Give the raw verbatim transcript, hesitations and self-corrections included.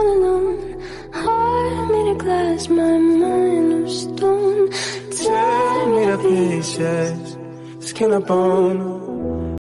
alone. Heart made of glass, my mind of stone. Tear me to pieces, skin and bone.